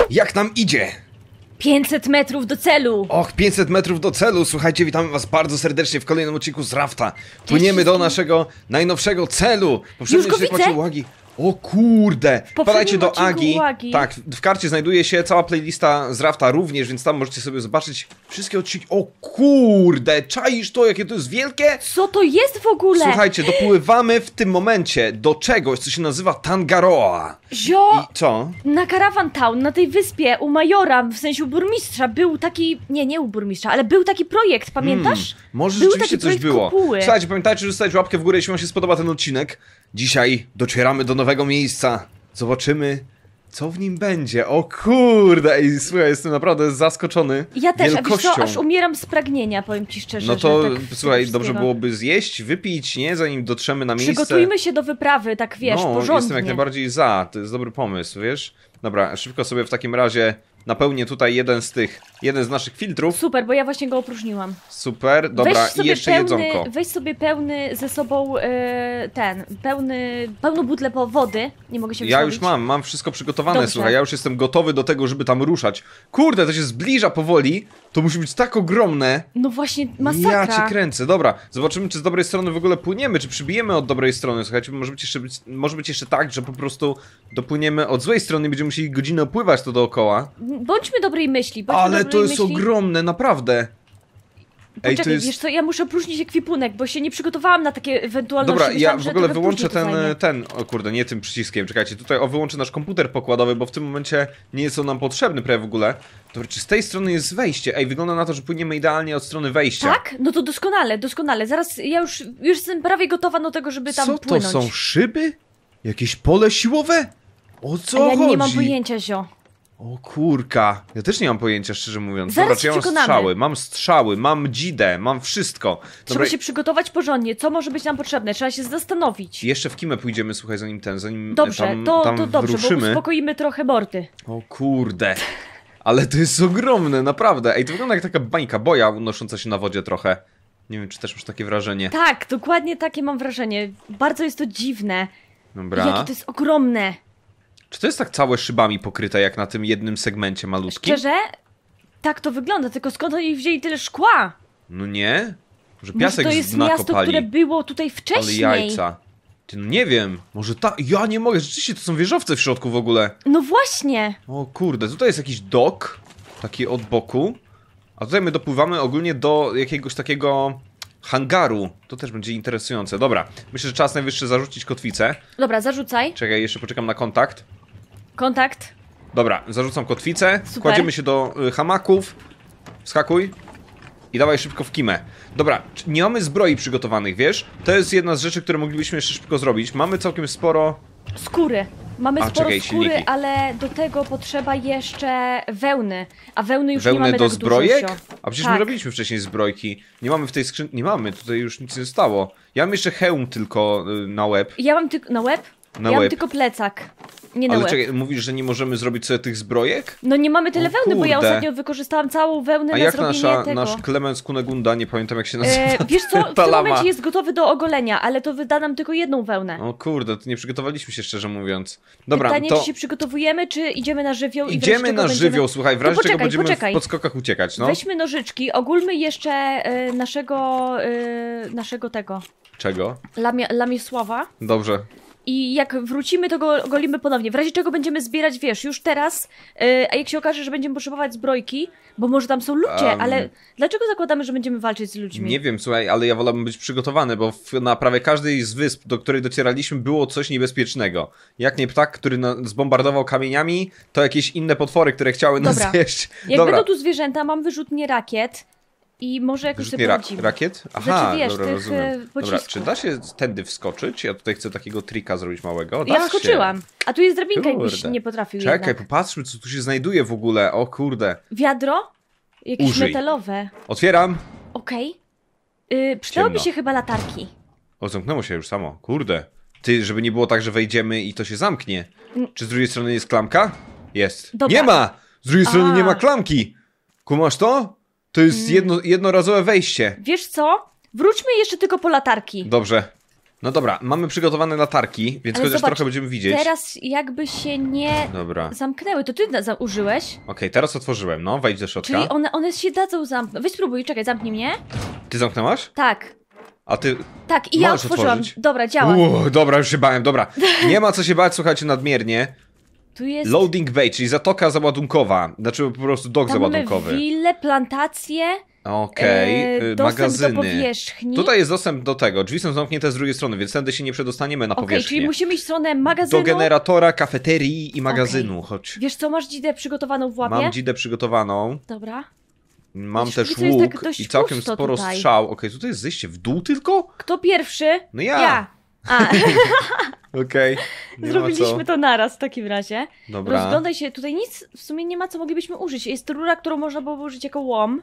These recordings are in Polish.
Jak nam idzie? 500 metrów do celu! Och, 500 metrów do celu. Słuchajcie, witamy was bardzo serdecznie w kolejnym odcinku z Rafta. Płyniemy do naszego najnowszego celu. Już go widzę. Uwagi. O kurde! Wpadajcie do Agi. Tak, w karcie znajduje się cała playlista z Rafta również, więc tam możecie sobie zobaczyć wszystkie odcinki. O kurde! Czaisz to, jakie to jest wielkie? Co to jest w ogóle? Słuchajcie, dopływamy w tym momencie do czegoś, co się nazywa Tangaroa. Zio! I co? Na Caravan Town, na tej wyspie, u majora, w sensie u burmistrza, był taki... Nie u burmistrza, ale był taki projekt, pamiętasz? Może był rzeczywiście taki coś było. Kopuły. Słuchajcie, pamiętajcie, że zostawić łapkę w górę, jeśli wam się spodoba ten odcinek. Dzisiaj docieramy do nowego miejsca. Zobaczymy, co w nim będzie. O kurde, ej, słuchaj, jestem naprawdę zaskoczony Ja też, wielkością. a wiesz co, aż umieram z pragnienia, powiem ci szczerze. No to, że tak słuchaj, dobrze byłoby zjeść, wypić, nie? Zanim dotrzemy na miejsce. Przygotujmy się do wyprawy, tak wiesz, porządnie. Jestem jak najbardziej za, to jest dobry pomysł, wiesz? Dobra, szybko sobie w takim razie napełnię tutaj jeden z naszych filtrów. Super, bo ja właśnie go opróżniłam. Super, dobra, i jeszcze jedzonko. Weź sobie pełny ze sobą pełną butlę po wody. Nie mogę się Ja wysłowić. już mam wszystko przygotowane, Dobrze. słuchaj, ja już jestem gotowy do tego, żeby tam ruszać. Kurde, to się zbliża powoli, to musi być tak ogromne. No właśnie, masakra. Ja cię kręcę, dobra, zobaczymy, czy z dobrej strony w ogóle płyniemy, czy przybijemy od dobrej strony. Słuchajcie, może być jeszcze tak, że po prostu dopłyniemy od złej strony i będziemy musieli godzinę opływać to dookoła. Bądźmy dobrej myśli, Ale to jest ogromne, naprawdę. Poczekaj, to jest... wiesz co, ja muszę opróżnić ekwipunek, bo się nie przygotowałam na takie ewentualności. Dobra, ja Myślałam, w że ogóle trochę wyłączę później to zajmie. o kurde, nie tym przyciskiem, czekajcie, tutaj wyłączę nasz komputer pokładowy, bo w tym momencie nie jest on nam potrzebny prawie w ogóle. Dobra, czy z tej strony jest wejście? Ej, wygląda na to, że płyniemy idealnie od strony wejścia. Tak? No to doskonale. Zaraz, ja już jestem prawie gotowa do tego, żeby tam płynąć. Co to są, szyby? Jakieś pole siłowe? O co A ja chodzi? nie mam pojęcia, Zio. O kurka, ja też nie mam pojęcia, szczerze mówiąc. Zaraz Dobra, czy ja przekonamy. mam strzały, mam dzidę, mam wszystko. Trzeba się przygotować porządnie. Co może być nam potrzebne? Trzeba się zastanowić. Jeszcze w Kimę pójdziemy, słuchaj, zanim Dobrze, tam to dobrze, wyruszymy. bo uspokoimy trochę bordy. O kurde. Ale to jest ogromne, naprawdę. Ej, to wygląda jak taka bańka boja unosząca się na wodzie trochę. Nie wiem, czy też masz takie wrażenie. Tak, dokładnie takie mam wrażenie. Bardzo jest to dziwne. Dobra. Jakie to jest ogromne. Czy to jest tak całe szybami pokryte, jak na tym jednym segmencie malutkim? Szczerze? Tak to wygląda, tylko skąd oni wzięli tyle szkła? No nie? Może Może piasek to jest nakopali. miasto, które było tutaj wcześniej. Ale jajca. Ty, no nie wiem, może ja nie mogę, rzeczywiście to są wieżowce w środku w ogóle. No właśnie. O kurde, tutaj jest jakiś dok, taki od boku. A tutaj my dopływamy ogólnie do jakiegoś takiego hangaru. To też będzie interesujące. Dobra, myślę, że czas najwyższy zarzucić kotwicę. Dobra, zarzucaj. Czekaj, jeszcze poczekam na kontakt. Kontakt. Dobra, zarzucam kotwicę. Super. Kładziemy się do hamaków. Wskakuj. I dawaj szybko w kimę. Dobra, nie mamy zbroi przygotowanych, wiesz? To jest jedna z rzeczy, które moglibyśmy jeszcze szybko zrobić. Mamy całkiem sporo... Skóry. Mamy sporo czekaj, skóry, silniki. ale do tego potrzeba jeszcze wełny. A wełny już nie Wełnę mamy do tak zbrojek? dużo. A przecież Tak. my robiliśmy wcześniej zbrojki. Nie mamy w tej skrzynce... Nie mamy, tutaj już nic nie zostało. Ja mam jeszcze hełm tylko na łeb. Ja mam tylko... Na łeb? Na ja łeb. mam tylko plecak. Nie na Ale łeb. czekaj, mówisz, że nie możemy zrobić sobie tych zbrojek? No nie mamy tyle O wełny, bo ja kurde. ostatnio wykorzystałam całą wełnę A na jak zrobienie tego. nasz Klemens Kunegunda, nie pamiętam jak się nazywa. Wiesz co, w ta tym lama. momencie jest gotowy do ogolenia, ale to wyda nam tylko jedną wełnę. O kurde, to nie przygotowaliśmy się, szczerze mówiąc. Dobra, Pytanie, to czy się przygotowujemy, czy idziemy na żywioł i idziemy wreszcie na będziemy... żywioł, słuchaj, w razie To czego poczekaj, będziemy poczekaj. w podskokach uciekać, no. Weźmy nożyczki, ogólmy jeszcze naszego tego, Czego? Lamiesława. Dobrze. I jak wrócimy, to go golimy ponownie. W razie czego będziemy zbierać, wiesz, już teraz, a jak się okaże, że będziemy potrzebować zbrojki, bo może tam są ludzie, ale dlaczego zakładamy, że będziemy walczyć z ludźmi? Nie wiem, słuchaj, ale ja wolałbym być przygotowany, bo na prawie każdej z wysp, do której docieraliśmy, było coś niebezpiecznego. Jak nie ptak, który zbombardował kamieniami, to jakieś inne potwory, które chciały nas Dobra. zjeść. Jak Dobra. będą tu zwierzęta, mam wyrzutnie rakiet i może jakoś sobie poradzimy. Rakiet? Aha, Znaczy, wiesz, dobra, tych, rozumiem. Dobra, pocisków. czy da się tędy wskoczyć? Ja tutaj chcę takiego trika zrobić małego. Da Ja się. wskoczyłam, a tu jest drabinka, jakbyś Kurde. nie potrafił Czekaj, jednak. popatrzmy, co tu się znajduje w ogóle. O kurde. Wiadro? Jakieś Użyj. metalowe. Otwieram. Okej. Przydałyby Ciemno. się chyba latarki. O, zamknęło się już samo. Kurde. Ty, żeby nie było tak, że wejdziemy i to się zamknie. Czy z drugiej strony jest klamka? Jest. Dobra. Nie ma! Z drugiej strony nie ma A. klamki. Kumasz to? To jest jednorazowe wejście. Wiesz co? Wróćmy jeszcze tylko po latarki. Dobrze. No dobra, mamy przygotowane latarki, więc Ale chociaż zobacz, trochę będziemy widzieć. Teraz jakby się nie Dobra. zamknęły, to ty użyłeś? Okej, teraz otworzyłem, no, wejdź do środka. Czyli one się dadzą zamknąć. Weź spróbuj, czekaj, zamknij mnie. Ty zamknęłaś? Tak. A ty... Tak, i ja Możesz otworzyłam. otworzyć? Dobra, działa. Dobra, już się bałem, dobra. Nie ma co się bać, słuchajcie, nadmiernie. Tu jest... Loading bay, czyli zatoka załadunkowa. Znaczy po prostu dok Tam załadunkowy. mamy willę, plantacje, Okej, dostęp magazyny. do powierzchni. Tutaj jest dostęp do tego. Drzwi są zamknięte z drugiej strony, więc tędy się nie przedostaniemy na Okej, powierzchnię. czyli musimy iść w stronę magazynu. Do generatora, kafeterii i magazynu. Chodź. Wiesz co, masz dzidę przygotowaną w łapie? Mam dzidę przygotowaną. Dobra. Mam Wiesz, też póki co jest tak łuk dość i całkiem pusto sporo tutaj. strzał. Okej, tutaj jest zejście w dół tylko? Kto pierwszy? No ja. A, Okej. Nie ma zrobiliśmy co. to naraz w takim razie. Dobra. Rozglądaj się, tutaj nic w sumie nie ma, co moglibyśmy użyć. Jest rura, którą można było użyć jako łom.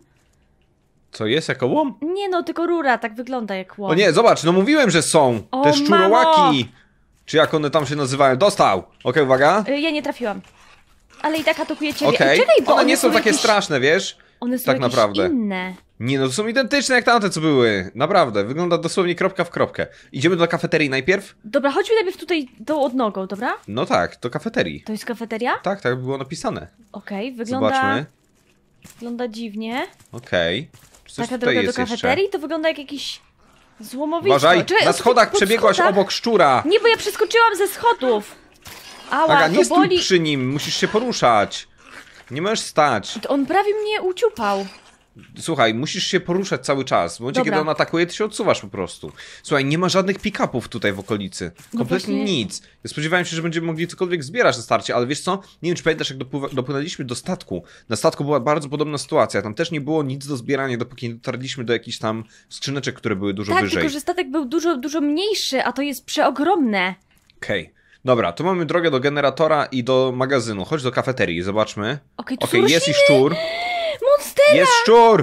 Co jest jako łom? Nie no, tylko rura, tak wygląda jak łom. O nie, zobacz, no mówiłem, że są. O, Te szczurołaki. mamo. Czy jak one tam się nazywają? Dostał. Okej, uwaga. Ja nie trafiłam. Ale i tak atakuje ciebie. Okej. Czekaj, bo One nie są takie jakieś... straszne, wiesz? One są tak jakieś naprawdę. inne. Nie, no to są identyczne jak tamte, co były. Naprawdę, wygląda dosłownie kropka w kropkę. Idziemy do kafeterii najpierw? Dobra, chodźmy najpierw tutaj tą odnogą, dobra? No tak, do kafeterii. To jest kafeteria? Tak, tak było napisane. Okej, wygląda... Zobaczmy. Wygląda dziwnie. Okej. Czy coś Taka tutaj droga do jest kafeterii jeszcze? to wygląda jak jakiś złomowisko. Uważaj, Czekaj, na o, schodach pod przebiegłaś schodach? obok szczura. Nie, bo ja przeskoczyłam ze schodów. Ała, Aga, to nie stój boli. przy nim, musisz się poruszać. Nie możesz stać. To on prawie mnie uciupał. Słuchaj, musisz się poruszać cały czas. W momencie, Dobra. kiedy on atakuje, ty się odsuwasz po prostu. Słuchaj, nie ma żadnych pick-upów tutaj w okolicy. Kompletnie właśnie. nic. Ja spodziewałem się, że będziemy mogli cokolwiek zbierać na starcie, ale wiesz co? Nie wiem, czy pamiętasz, jak dopłynęliśmy do statku. Na statku była bardzo podobna sytuacja. Tam też nie było nic do zbierania, dopóki nie dotarliśmy do jakichś tam skrzyneczek, które były dużo Tak, wyżej. tylko że statek był dużo mniejszy, a to jest przeogromne. Okej. Dobra, tu mamy drogę do generatora i do magazynu. Chodź do kafeterii, zobaczmy. Okej, tu Okej, są jest i rośliny. szczur. Monstera! Jest szczur!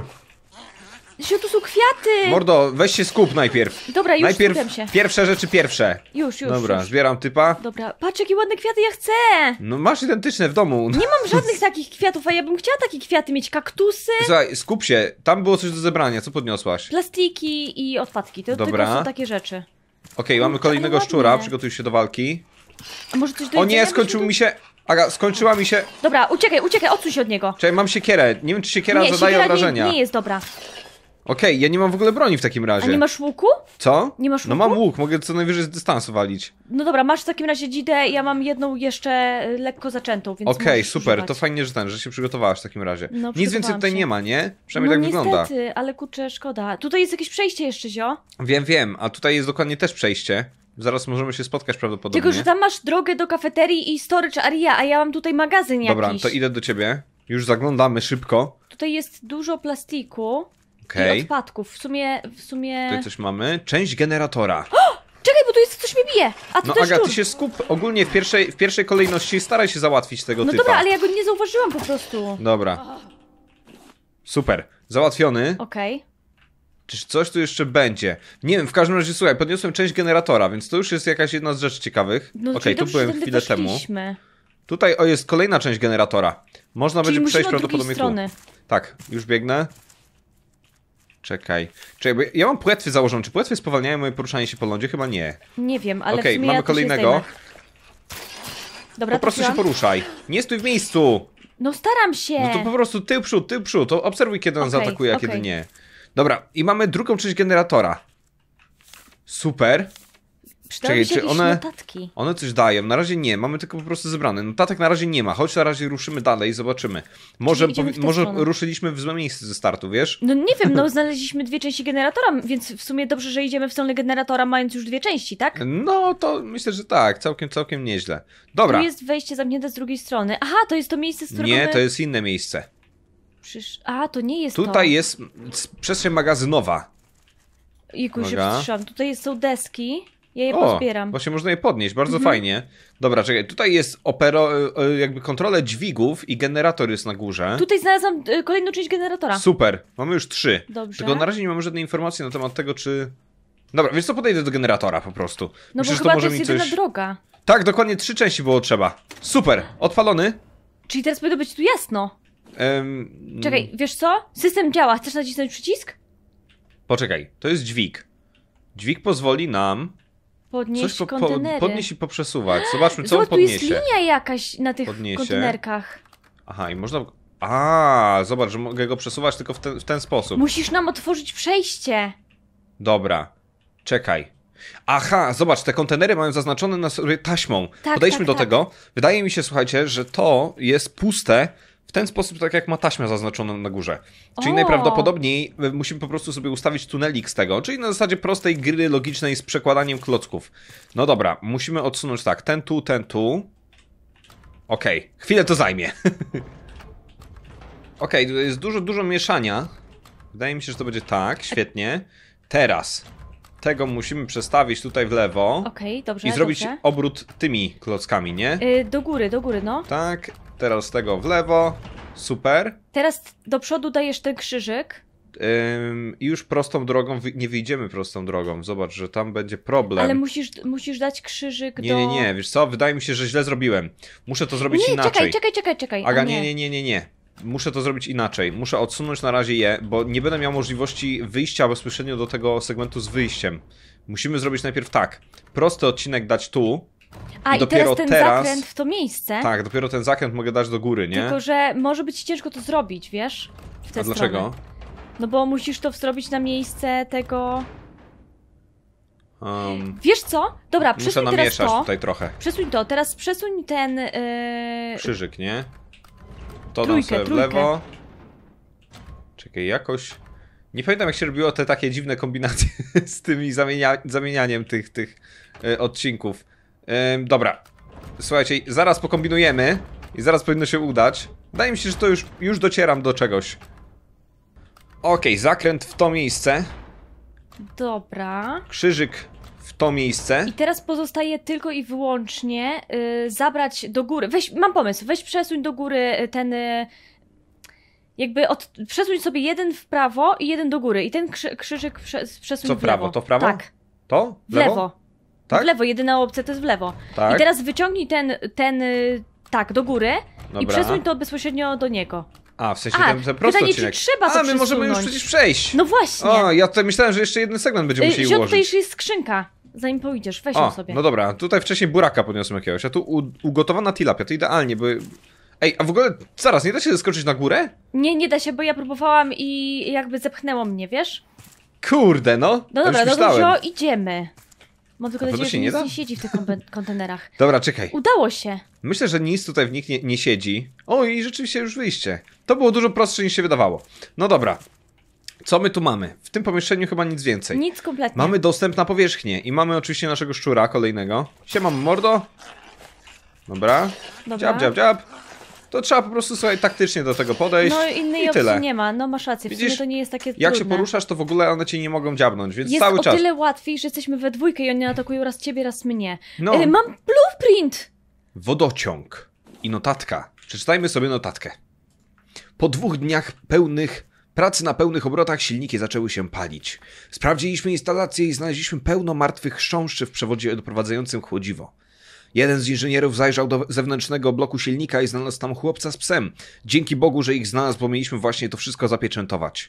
Się, tu są kwiaty! Mordo, weź się skup najpierw. Dobra, już Najpierw skupiam się. pierwsze rzeczy pierwsze. Już. Dobra, zbieram typa. Dobra, patrz jakie ładne kwiaty ja chcę! No masz identyczne w domu. Nie mam żadnych takich kwiatów, a ja bym chciała takie kwiaty mieć. Kaktusy, Słuchaj, skup się. Tam było coś do zebrania. Co podniosłaś? plastiki i odpadki. To Dobra. tylko są takie rzeczy. Okej, mamy ale kolejnego ładnie. szczura. Przygotuj się do walki. A może coś do O jedzenia nie, byśmy skończył tu- mi się... Aga, skończyła mi się... Dobra, uciekaj, odsuń się od niego. Czekaj, mam siekierę. Nie wiem, czy siekiera Nie, zadaje siekiera obrażenia. nie jest dobra. Okej, ja nie mam w ogóle broni w takim A razie. nie masz łuku? Co? Nie masz No łuku? mam łuk, mogę co najwyżej z dystansu walić. No dobra, masz w takim razie dzidę, ja mam jedną jeszcze lekko zaczętą, więc Okej, możesz super, używać. to fajnie, że się przygotowałaś w takim razie. No, Nic więcej przygotowałam tutaj się. nie ma, nie? Przynajmniej No tak wygląda. niestety, ale kurczę, szkoda. Tutaj jest jakieś przejście jeszcze, zio. Wiem, a tutaj jest dokładnie też przejście. Zaraz możemy się spotkać prawdopodobnie. Tylko, że tam masz drogę do kafeterii i storage area, a ja mam tutaj magazyn jakiś. Dobra, to idę do ciebie. Już zaglądamy szybko. Tutaj jest dużo plastiku Okej. i odpadków. W sumie... Tutaj coś mamy. Część generatora. Czekaj, bo tu jest coś mnie bije! A to No też Aga, szczur. ty się skup ogólnie w pierwszej kolejności staraj się załatwić tego No typa. dobra, ale ja go nie zauważyłam po prostu. Dobra. Super. Załatwiony. Okej. Czyż coś tu jeszcze będzie? Nie wiem, w każdym razie słuchaj, podniosłem część generatora, więc to już jest jakaś jedna z rzeczy ciekawych. No, Okej, czyli tu dobrze, byłem że tędy chwilę temu. weszliśmy. Tutaj jest kolejna część generatora. Można Czyli będzie musimy przejść od drugiej prawdopodobnie strony. tu. Tak, już biegnę. Czekaj, bo ja mam płetwy założone. Czy płetwy spowalniają moje poruszanie się po lądzie? Chyba nie. Nie wiem, ale Okej, w sumie mamy ja to się kolejnego. zdejmę. Dobra, Po prostu się trafiłam. poruszaj. Nie stój w miejscu. No staram się. No to po prostu tył przód. To obserwuj, kiedy on Okej, zaatakuje, a kiedy okej. nie. Dobra, i mamy drugą część generatora. Super. Przydały mi się czekaj, czy jakieś one- notatki. One coś dają. Na razie nie, mamy tylko po prostu zebrane. Notatek na razie nie ma. Chodź na razie ruszymy dalej i zobaczymy. Może, idziemy w tę może stronę. ruszyliśmy w złe miejsce ze startu, wiesz? No nie wiem, no znaleźliśmy dwie części generatora, więc w sumie dobrze, że idziemy w stronę generatora, mając już dwie części, tak? No, to myślę, że tak. Całkiem nieźle. Dobra. Tu jest wejście zamknięte z drugiej strony. Aha, to jest to miejsce, z którego Nie, my... to jest inne miejsce. A, to nie jest to. Tutaj jest przestrzeń magazynowa. Jakoś się Uwaga. wstrzymam. Tutaj są deski. Ja je O, pozbieram. właśnie można je podnieść, bardzo Mhm. fajnie. Dobra, czekaj, tutaj jest jakby kontrola dźwigów i generator jest na górze. Tutaj znalazłam kolejną część generatora. Super, mamy już 3. Dobrze. Tylko na razie nie mamy żadnej informacji na temat tego, czy... Dobra, wiesz co, podejdę do generatora po prostu. No Myślę, bo że chyba to może jest mi jedyna coś... droga. Tak, dokładnie 3 części było trzeba. Super, odpalony. Czyli teraz powinno być tu jasno. Em, Czekaj, wiesz co? System działa. Chcesz nacisnąć przycisk? Poczekaj, to jest dźwig. Dźwig pozwoli nam podnieść kontenery. Podnieść i poprzesuwać. Zobaczmy, co on Zobacz, tu jest podniesie. linia jakaś na tych Podniesie. kontenerkach. Aha, i można... A, zobacz, że mogę go przesuwać tylko w ten sposób. Musisz nam otworzyć przejście. Dobra, czekaj. Aha, zobacz, te kontenery mają zaznaczone na sobie taśmą. Tak, Podejdźmy tak, do tak. tego. Wydaje mi się, słuchajcie, że to jest puste w ten sposób, tak jak ma taśmę zaznaczoną na górze. Czyli O. najprawdopodobniej musimy po prostu sobie ustawić tunelik z tego, czyli na zasadzie prostej gry logicznej z przekładaniem klocków. No dobra, musimy odsunąć tak, ten tu. Okej, chwilę to zajmie. Okej, tu jest dużo mieszania. Wydaje mi się, że to będzie tak, świetnie. Teraz tego musimy przestawić tutaj w lewo Okej, dobrze, i zrobić dobrze. obrót tymi klockami, nie? Do góry, no. Tak, teraz tego w lewo, super. Teraz do przodu dajesz ten krzyżyk. I już prostą drogą, nie wyjdziemy prostą drogą, zobacz, że tam będzie problem. Ale musisz dać krzyżyk do... Nie, wiesz co, wydaje mi się, że źle zrobiłem. Muszę to zrobić Nie, inaczej. czekaj. Aga, O nie. Muszę to zrobić inaczej. Muszę odsunąć na razie je, bo nie będę miał możliwości wyjścia bezpośrednio do tego segmentu z wyjściem. Musimy zrobić najpierw tak. Prosty odcinek dać tu. A i dopiero teraz ten zakręt w to miejsce. Tak, dopiero ten zakręt mogę dać do góry, nie? Tylko, że może być ciężko to zrobić, wiesz? W tę A dlaczego? stronę. No bo musisz to zrobić na miejsce tego... Wiesz co? Dobra, Muszę przesuń teraz namieszać to. tutaj trochę. Przesuń to, teraz przesuń ten... Krzyżyk, nie? To Trójkę, dam sobie w lewo. Czekaj, jakoś... Nie pamiętam, jak się robiło te takie dziwne kombinacje z tymi zamienianiem tych odcinków. Dobra. Słuchajcie, zaraz pokombinujemy i zaraz powinno się udać. Wydaje mi się, że to już docieram do czegoś. Okej, zakręt w to miejsce. Dobra. Krzyżyk w to miejsce. I teraz pozostaje tylko i wyłącznie zabrać do góry. Mam pomysł, weź przesuń do góry ten... przesuń sobie jeden w prawo i jeden do góry. I ten krzyżyk przesuń Co w w prawo? lewo. To w prawo? Tak, To? w lewo. Tak? W lewo, jedyna opcja to jest w lewo. Tak. I teraz wyciągnij tak, do góry i Dobra. przesuń to bezpośrednio do niego. A, w sensie A, ten prosty pytanie, odcinek. czy trzeba to A, my możemy już przesunąć? przecież przejść. No właśnie. O, ja tutaj myślałem, że jeszcze jeden segment będziemy musieli Tutaj ułożyć. jeszcze jest skrzynka. Zanim pójdziesz, weź ją O, sobie. no dobra, tutaj wcześniej buraka podniosłem jakiegoś, a tu ugotowana tilapia, to idealnie, bo... Ej, a w ogóle, zaraz, nie da się zeskoczyć na górę? Nie da się, bo ja próbowałam i jakby zepchnęło mnie, wiesz? Kurde, no. No ja dobra, już no myślałem. to idziemy. Mam tylko A to nadzieję, się że nie nic da? nie siedzi w tych kontenerach. Dobra, czekaj. Udało się. Myślę, że nic tutaj w nich nie siedzi. O, i rzeczywiście już wyjście. To było dużo prostsze niż się wydawało. No dobra. Co my tu mamy? W tym pomieszczeniu chyba nic więcej. Nic kompletnie. Mamy dostęp na powierzchnię i mamy oczywiście naszego szczura kolejnego. Siema, mordo. Dobra. Dobra. Dziab. To trzeba po prostu sobie taktycznie do tego podejść. No innej i opcji tyle. nie ma, no masz rację, w Widzisz, sumie to nie jest takie Jak się trudne. poruszasz, to w ogóle one cię nie mogą dziabnąć, więc Jest cały o czas. tyle łatwiej, że jesteśmy we dwójkę i oni atakują raz ciebie, raz mnie. No. Mam blueprint! Wodociąg i notatka. Przeczytajmy sobie notatkę. Po 2 dniach pełnych pracy na pełnych obrotach silniki zaczęły się palić. Sprawdziliśmy instalację i znaleźliśmy pełno martwych chrząszczy w przewodzie doprowadzającym chłodziwo. Jeden z inżynierów zajrzał do zewnętrznego bloku silnika i znalazł tam chłopca z psem. Dzięki Bogu, że ich znalazł, bo mieliśmy właśnie to wszystko zapieczętować.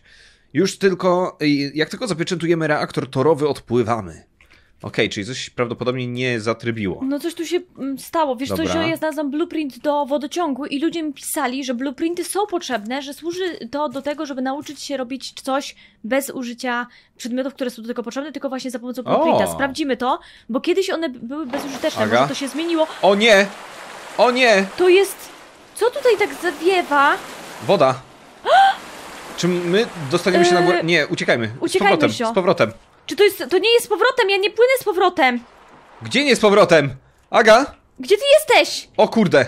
Jak tylko zapieczętujemy reaktor torowy, odpływamy. Okej, czyli coś prawdopodobnie nie zatrybiło. No coś tu się stało. Wiesz Dobra. co, że ja znalazłam blueprint do wodociągu i ludzie mi pisali, że blueprinty są potrzebne, że służy to do tego, żeby nauczyć się robić coś bez użycia przedmiotów, które są do tego potrzebne, tylko właśnie za pomocą blueprinta. O! Sprawdzimy to, bo kiedyś one były bezużyteczne, Aga? może to się zmieniło. O nie! O nie! To jest... Co tutaj tak zawiewa? Woda! Czy my dostaniemy się na górę? Nie, uciekajmy. Uciekajmy, z powrotem, Sio. z powrotem. Czy to nie jest z powrotem? Ja nie płynę z powrotem! Gdzie nie z powrotem? Aga? Gdzie ty jesteś? O kurde!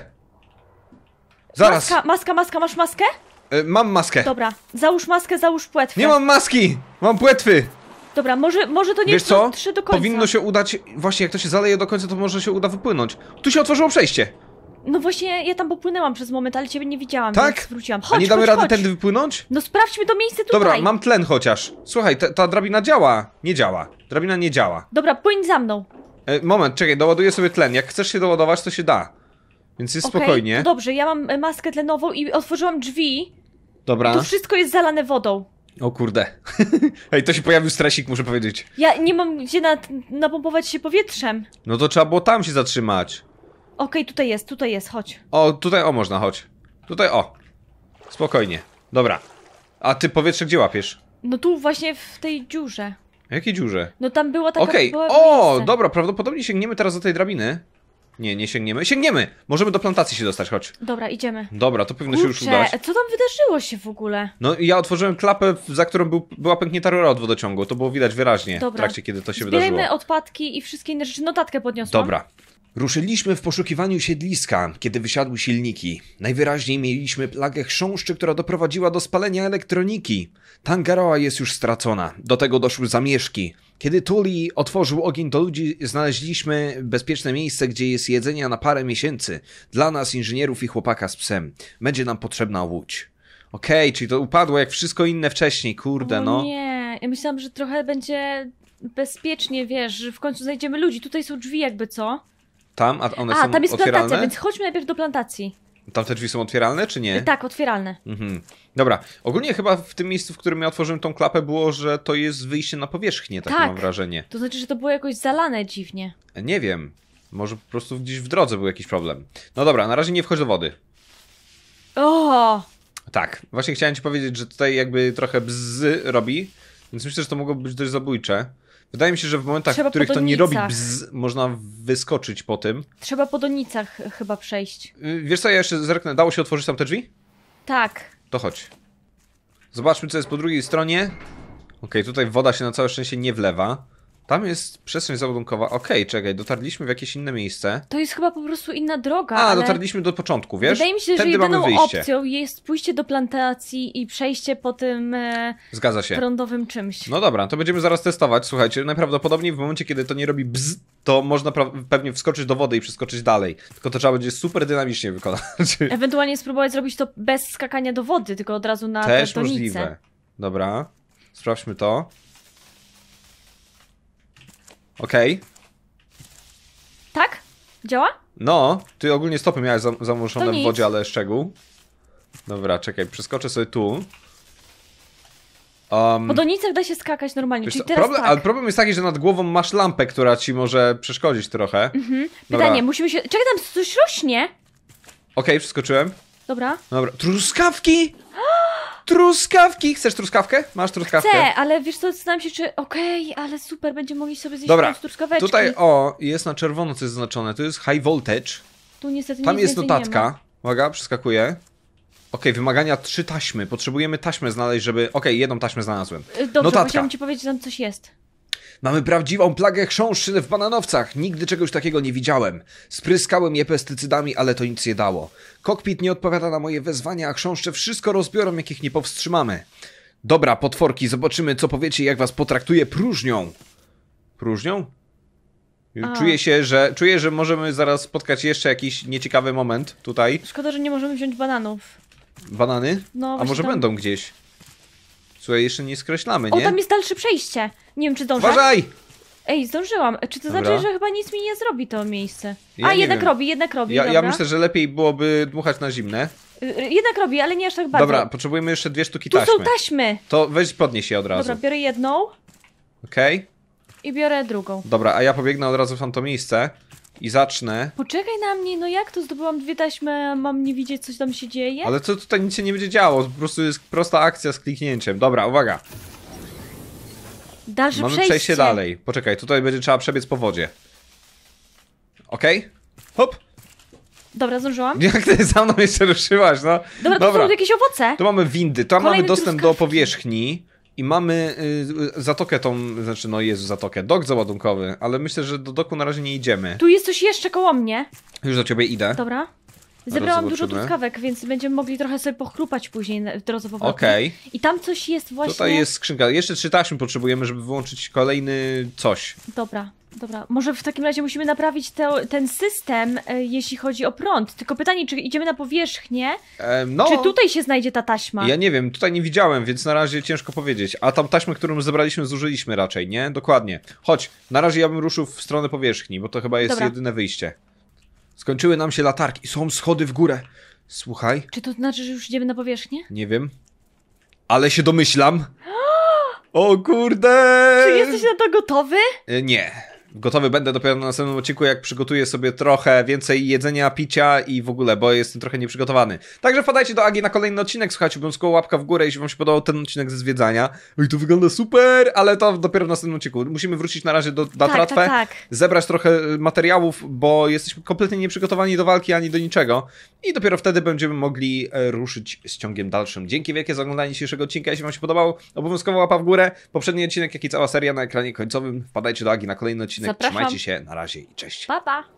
Zaraz. Maska, masz maskę? Mam maskę. Dobra, załóż maskę, załóż płetwę. Nie mam maski! Mam płetwy! Dobra, może to nie Wiesz co? dotrze do końca. Powinno się udać... Właśnie, jak to się zaleje do końca, to może się uda wypłynąć. Tu się otworzyło przejście. No właśnie, ja tam popłynęłam przez moment, ale ciebie nie widziałam, Tak? więc wróciłam. A Chodź, nie damy chodź, rady chodź. tędy wypłynąć? No sprawdźmy to miejsce tutaj. Dobra, mam tlen chociaż. Słuchaj, ta drabina działa. Nie działa. Drabina nie działa. Dobra, płyń za mną. Moment, czekaj, doładuję sobie tlen. Jak chcesz się doładować, to się da. Więc jest Okej, spokojnie. to dobrze, ja mam maskę tlenową i otworzyłam drzwi. Dobra. Tu wszystko jest zalane wodą. O kurde. Ej, to się pojawił stresik, muszę powiedzieć. Ja nie mam gdzie napompować się powietrzem. No to trzeba było tam się zatrzymać. Okej, tutaj jest, chodź. O, tutaj o można, chodź. Tutaj o. Spokojnie. Dobra. A ty powietrze gdzie łapiesz? No tu właśnie w tej dziurze. W jakiej dziurze? No tam była taka... Okej. była O, miejsce. dobra, prawdopodobnie sięgniemy teraz do tej drabiny. Nie, nie sięgniemy. Sięgniemy! Możemy do plantacji się dostać, chodź. Dobra, idziemy. Dobra, to powinno się już udać. Co tam wydarzyło się w ogóle? No ja otworzyłem klapę, za którą była pęknięta rura od wodociągu. To było widać wyraźnie w trakcie, kiedy to się Zbierajmy wydarzyło. odpadki i wszystkie inne rzeczy. Notatkę podniosłam. Dobra. Ruszyliśmy w poszukiwaniu siedliska, kiedy wysiadły silniki. Najwyraźniej mieliśmy plagę chrząszczy, która doprowadziła do spalenia elektroniki. Tangaroa jest już stracona. Do tego doszły zamieszki. Kiedy Tuli otworzył ogień do ludzi, znaleźliśmy bezpieczne miejsce, gdzie jest jedzenia na parę miesięcy. Dla nas, inżynierów i chłopaka z psem. Będzie nam potrzebna łódź. Okej, czyli to upadło jak wszystko inne wcześniej, kurde, no. Nie, ja myślałam, że trochę będzie bezpiecznie, wiesz, że w końcu znajdziemy ludzi. Tutaj są drzwi jakby, co? Tam? A one są tam jest otwieralne? plantacja, więc chodźmy najpierw do plantacji. Tam te drzwi są otwieralne, czy nie? Tak, otwieralne. Mhm. Dobra, ogólnie chyba w tym miejscu, w którym ja otworzyłem tą klapę, było, że to jest wyjście na powierzchnię, takie Tak. mam wrażenie. To znaczy, że to było jakoś zalane dziwnie. Nie wiem, może po prostu gdzieś w drodze był jakiś problem. No dobra, na razie nie wchodź do wody. O! Tak, właśnie chciałem ci powiedzieć, że tutaj jakby trochę bzz robi, więc myślę, że to mogło być dość zabójcze. Wydaje mi się, że w momentach, Trzeba w których po to nie robi donicach. bzz, można wyskoczyć po tym. Trzeba po donicach chyba przejść. Wiesz co, ja jeszcze zerknę, dało się otworzyć tam te drzwi? Tak. To chodź. Zobaczmy, co jest po drugiej stronie. Okej, tutaj woda się na całe szczęście nie wlewa. Tam jest przestrzeń załadunkowa. Okej, czekaj, dotarliśmy w jakieś inne miejsce. To jest chyba po prostu inna droga, A, ale... dotarliśmy do początku, wiesz? Wydaje mi się, że Tędy mamy jedyną wyjście. opcją jest pójście do plantacji i przejście po tym Zgadza się. prądowym czymś. No dobra, to będziemy zaraz testować. Słuchajcie, najprawdopodobniej w momencie, kiedy to nie robi bzz, to można pewnie wskoczyć do wody i przeskoczyć dalej. Tylko to trzeba będzie super dynamicznie wykonać. Ewentualnie spróbować zrobić to bez skakania do wody, tylko od razu na Też tę donicę. możliwe. Dobra, sprawdźmy to. Okej. Tak? Działa? No, ty ogólnie stopy miałeś zamoczone To w nic. wodzie, ale szczegół. Dobra, czekaj, przeskoczę sobie tu. Po donicach da się skakać normalnie, Wiesz czyli co, teraz tak. Ale problem jest taki, że nad głową masz lampę, która ci może przeszkodzić trochę. Dobra. Pytanie, musimy się... Czekaj, tam coś rośnie! Okej, przeskoczyłem. Dobra. Dobra, truskawki! Truskawki! Chcesz truskawkę? Masz truskawkę. Chcę, ale wiesz co, zastanawiam się, czy... Okej, ale super, będziemy mogli sobie zjeść Dobra, z truskaweczki. tutaj jest na czerwono coś zaznaczone. To jest high voltage. Tu niestety Tam nic jest więcej nie ma. notatka. Uwaga, przeskakuję. Okej, wymagania 3 taśmy. Potrzebujemy taśmę znaleźć, żeby... Okej, jedną taśmę znalazłem. Dobrze, Notatka. chciałam ci powiedzieć, że tam coś jest. Mamy prawdziwą plagę chrząszczy w bananowcach. Nigdy czegoś takiego nie widziałem. Spryskałem je pestycydami, ale to nic nie dało. Kokpit nie odpowiada na moje wezwania, a chrząszcze wszystko rozbiorą, jakich nie powstrzymamy. Dobra, potworki, zobaczymy, co powiecie, jak was potraktuje próżnią. Próżnią? Czuję, że możemy zaraz spotkać jeszcze jakiś nieciekawy moment tutaj. Szkoda, że nie możemy wziąć bananów. Banany? No, A właśnie może tam... będą gdzieś? Słuchaj, jeszcze nie skreślamy, O, nie? tam jest dalsze przejście. Nie wiem, czy zdążę. Uważaj! Ej, zdążyłam. Czy to Dobra. znaczy, że chyba nic mi nie zrobi to miejsce? Ja nie jednak wiem. robi, jednak robi. Ja dobra. myślę, że lepiej byłoby dmuchać na zimne. Jednak robi, ale nie aż tak bardzo. Dobra, potrzebujemy jeszcze 2 sztuki Tu taśmy. są taśmy. To weź podnieś je od razu. Dobra, biorę jedną Okej? i biorę drugą. Dobra, a ja pobiegnę od razu w tamto miejsce i zacznę. Poczekaj na mnie, no jak to zdobyłam 2 taśmy, a mam nie widzieć, co tam się dzieje? Ale to tutaj nic się nie będzie działo, po prostu jest prosta akcja z kliknięciem. Dobra, uwaga. Dalsze Mamy przejście dalej. Poczekaj, tutaj będzie trzeba przebiec po wodzie. Okej? Hop! Dobra, zdążyłam. Jak ty za mną jeszcze ruszyłaś, no? Dobra, to są jakieś owoce. Tu mamy windy, tam mamy Kolejne dostęp do truskawki. powierzchni i mamy zatokę tą, znaczy no jest zatokę, dok załadunkowy, ale myślę, że do doku na razie nie idziemy. Tu jest coś jeszcze koło mnie. Już do ciebie idę. Dobra. Zebrałam dużo zobaczymy. truskawek, więc będziemy mogli trochę sobie pochrupać później w drodze powrotnej. Okej. I tam coś jest właśnie... Tutaj jest skrzynka. Jeszcze 3 taśmy potrzebujemy, żeby wyłączyć kolejny coś. Dobra, dobra. Może w takim razie musimy naprawić ten system, jeśli chodzi o prąd. Tylko pytanie, czy idziemy na powierzchnię, No, czy tutaj się znajdzie ta taśma? ja nie wiem, tutaj nie widziałem, więc na razie ciężko powiedzieć. A tam taśmę, którą zebraliśmy, zużyliśmy raczej, nie? Dokładnie. Chodź, na razie ja bym ruszył w stronę powierzchni, bo to chyba jest Dobra. jedyne wyjście. Skończyły nam się latarki, są schody w górę. Słuchaj, Czy to znaczy, że już idziemy na powierzchnię? nie wiem, ale się domyślam. O kurde! Czy jesteś na to gotowy? Nie. Gotowy będę dopiero na następnym odcinku, jak przygotuję sobie trochę więcej jedzenia, picia i w ogóle, bo jestem trochę nieprzygotowany. Także wpadajcie do Agi na kolejny odcinek, słuchajcie, obowiązkowo łapka w górę, jeśli wam się podobał ten odcinek ze zwiedzania. Oj, to wygląda super, ale to dopiero w następnym odcinku. Musimy wrócić na razie na tratwę, tak. zebrać trochę materiałów, bo jesteśmy kompletnie nieprzygotowani do walki ani do niczego. I dopiero wtedy będziemy mogli ruszyć z ciągiem dalszym. Dzięki wielkie za oglądanie dzisiejszego odcinka. Jeśli wam się podobał, obowiązkowo łapa w górę. Poprzedni odcinek, jak i cała seria na ekranie końcowym. Wpadajcie do Agi na kolejny odcinek. Zapraszam. Trzymajcie się, na razie i cześć. Pa, pa.